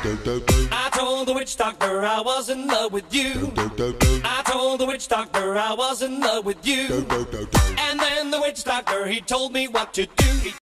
I told the witch doctor I was in love with you. I told the witch doctor I was in love with you. And then the witch doctor, he told me what to do.